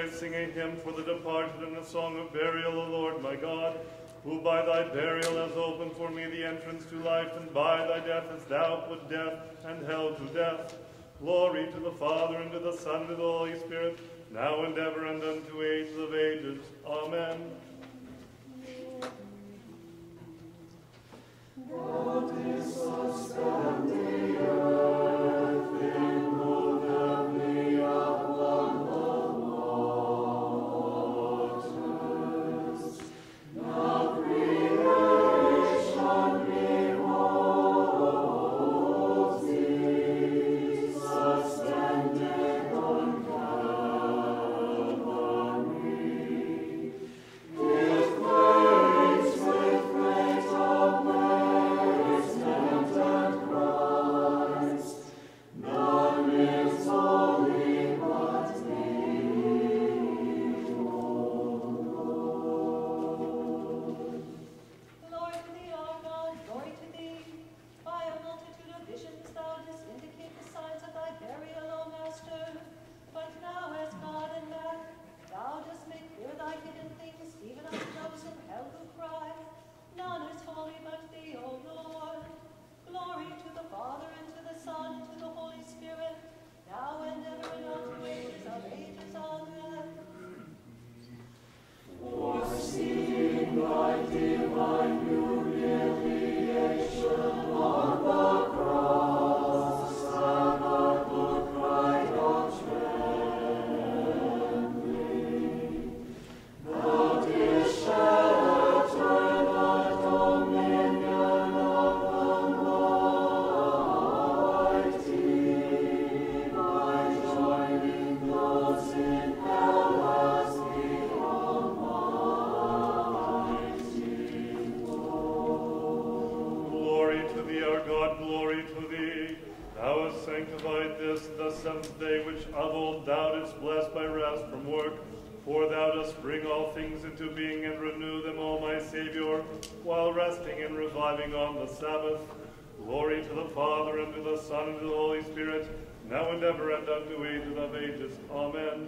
sing a hymn for the departed and a song of burial, O Lord my God, who by thy burial hast opened for me the entrance to life, and by thy death hast thou put death and hell to death. Glory to the Father, and to the Son, and to the Holy Spirit, now and ever, and unto ages of ages. Amen. God is suspend the earth, immovably upon the waters. Now creation beholds thee, suspended on Calvary. It quakes with great amazement and cries, none is holy but thee, O Lord. Glory to thee, our God, glory to thee. By a multitude of visions thou didst indicate the signs of thy burial, O Master. But now as God and man, thou dost make clear thy hidden things, even unto those in hell who cry. None is holy but thee, O Lord. Glory to the Father, and to the Son, and to the Holy Spirit, now and ever, and unto ages of ages. Amen. Foreseeing thy divine humiliation on the cross, Habakkuk cried out trembling. Thou didst shatter the dominion of the mighty by joining those in hell as the Almighty Lord. Glory to thee, our God, glory to thee. Thou hast sanctified this, the seventh day, which of old thou didst bless by rest from work. For thou dost bring all things into being and renew them, O my Savior, while resting and reviving on the Sabbath. Glory to the Father, and to the Son, and to the Holy Spirit, now and ever, and unto ages of ages. Amen.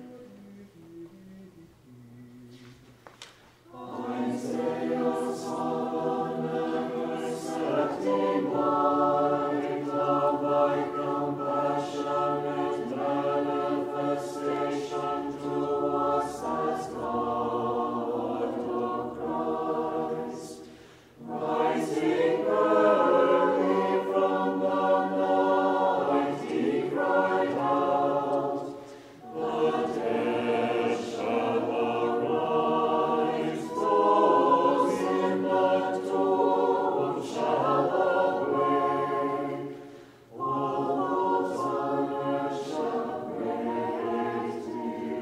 Isaiah saw the never-setting light of thy compassionate manifestation to us as God, O Christ, rising early from the night, he cried out, the dead shall arise, those in the tomb shall awake, all those on earth shall greatly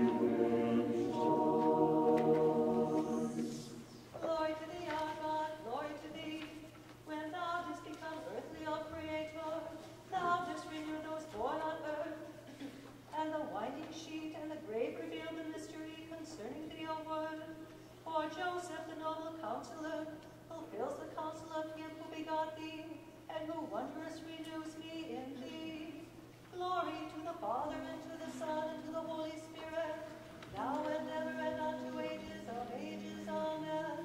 rejoice. Glory to thee, our God, glory to thee. When thou didst become earthly, O Creator, thou didst renew those born on earth. And the winding sheet and the grave revealed the mystery concerning thee, O Word. For Joseph, the noble counselor, fulfills the counsel of him who begot thee, and who wondrous renews me in thee. Glory to the Father, and to the Son, and to the Holy Spirit, now and ever, and unto ages of ages. Amen.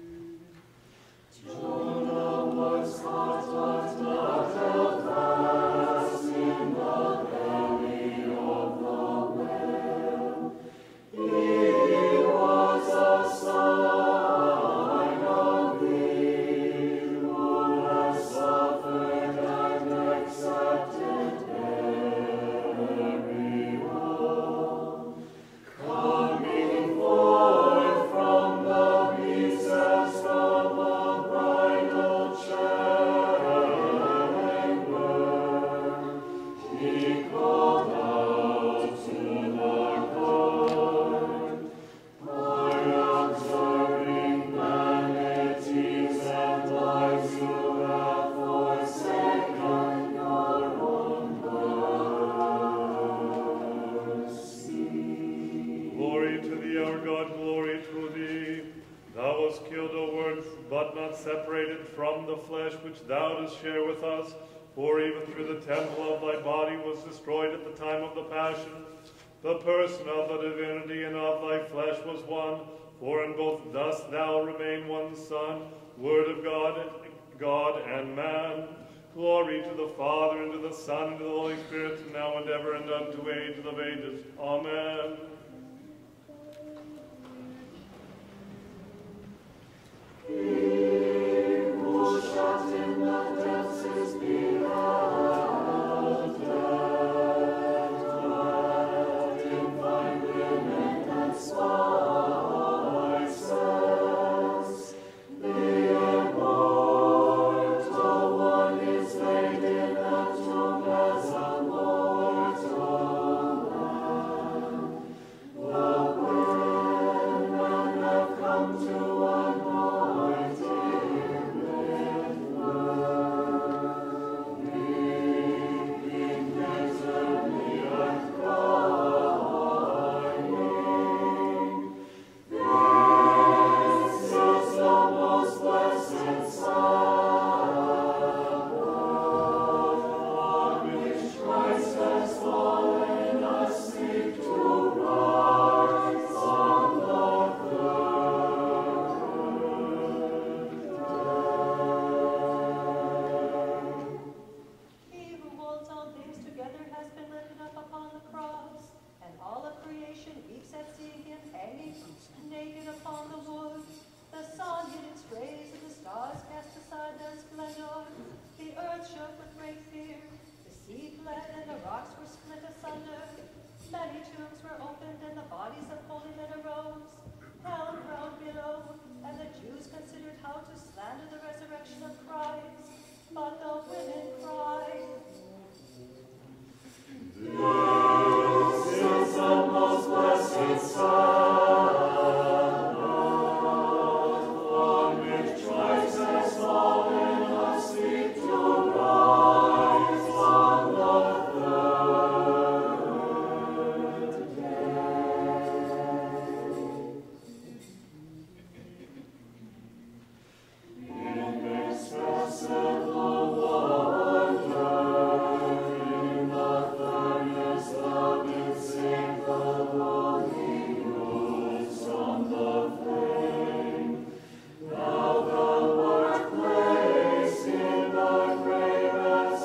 Jonah was caught but not held fast in the belly of the whale. He was a sign of thee, who has suffered and accepted burial. Coming forth from the recess of the bridal chamber, he called out to the court, for observing vanities and lies you have forsaken your own mercy. Glory to thee, our God, glory to thee. Thou wast killed, O Word, but not separated from the flesh which thou dost share with us. For even through the temple of thy body was destroyed at the time of the passion. The person of the divinity and of thy flesh was one, for in both dost thou remain one Son, Word of God, God and man. Glory to the Father, and to the Son, and to the Holy Spirit, now and ever, and unto age of ages. Amen. He who shut in the depths is beloved, clad in fine linen and spices. The immortal one is laid in the tomb as a mortal man. The women have come to anoint him with myrrh, weeping bitterly and crying. This is the most blessed Sabbath, on which Christ has fallen asleep to rise on the He who holds all things together has been lifted up upon the cross, and all of creation weeps at seeing him hanging naked upon the wood. The sun hid its rays, and the stars cast aside their splendor. The earth shook with great fear. The sea fled, and the rocks were split asunder. Many tombs were opened, and the bodies of holy men arose. Hell groaned below, and the Jews considered how to slander the resurrection of Christ. But the women cried, This is the most blessed Sabbath, on which Christ has fallen asleep to rise on the third day. Inexpressible wonder, in the furnace thou didst save the lowly youths from the flame. Thou wert placed in the grave as a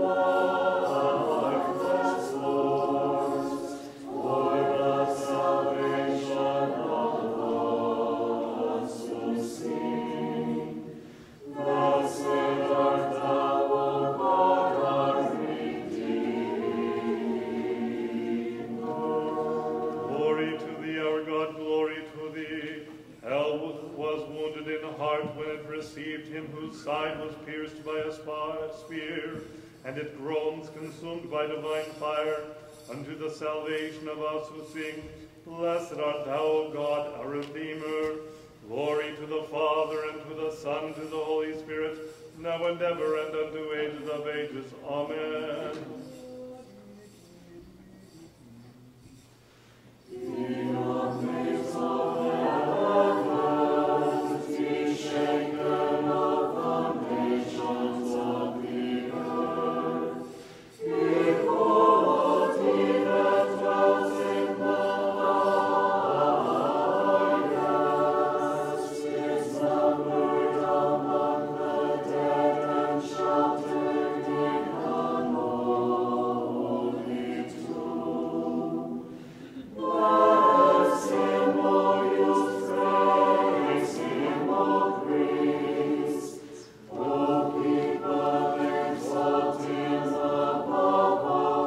worthless corpse, for the salvation of those who sing. Blessed art thou, O God, our Redeemer. Glory to thee, our God, glory to thee. Hell was wounded in heart when it received him whose side was pierced by a spear, and it groans consumed by divine fire, unto the salvation of us who sing. Blessed art thou, O God, our Redeemer. Glory to the Father, and to the Son, and to the Holy Spirit, now and ever, and unto ages of ages. Amen. The amaze of heavens be shaken of the nations of the earth. Behold, he that dwells in the highest is numbered among the dead and sheltered in an holy tomb. Bless him, O youth, praise him, O priests, O people, exalt him above all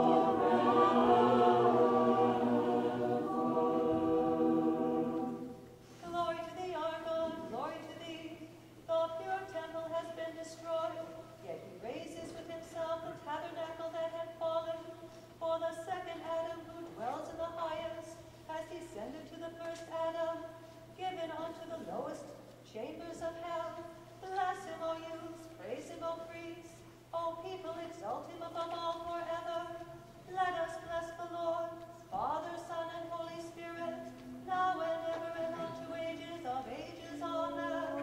forever. Glory to thee, our God, glory to thee. The pure temple has been destroyed, yet he raises with himself the tabernacle that had fallen. For the second Adam, who dwells in the highest, has descended to the first Adam, given unto the lowest chambers of hell. Bless him, O youths, praise him, O priests, O people, exalt him above all forever. Let us bless the Lord, Father, Son, and Holy Spirit, now and ever, and unto ages of ages. Amen.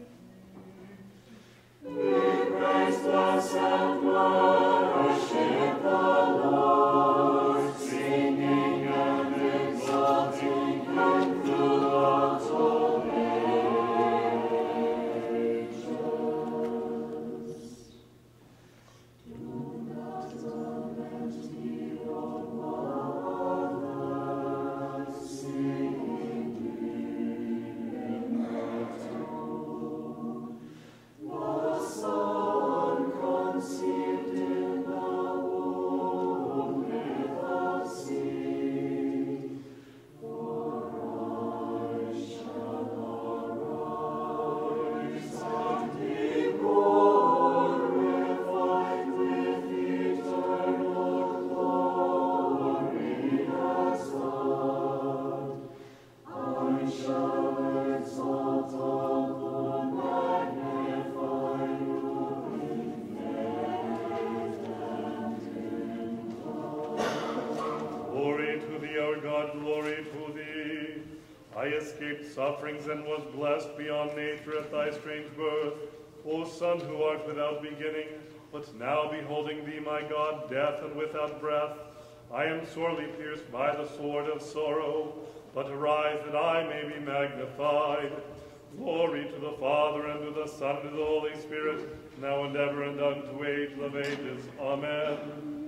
We praise, bless, and worship the Lord, singing sufferings and was blessed beyond nature at thy strange birth. O Son, who art without beginning, but now beholding thee, my God, death and without breath, I am sorely pierced by the sword of sorrow, but arise that I may be magnified. Glory to the Father, and to the Son, and to the Holy Spirit, now and ever, and unto age of ages. Amen.